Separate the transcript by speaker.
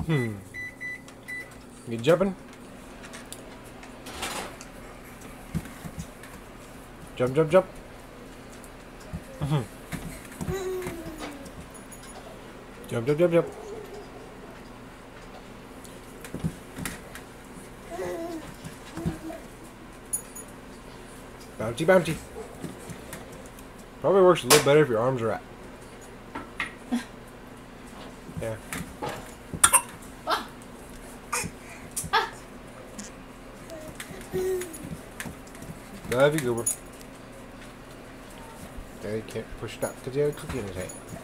Speaker 1: Hmm. You jumping? Jump, jump, jump. Jump, jump, jump, jump. Bouncy, bouncy. Probably works a little better if your arms are out. Yeah. Love you, Goober. Yeah, he can't push stop because he had a cookie in his hand.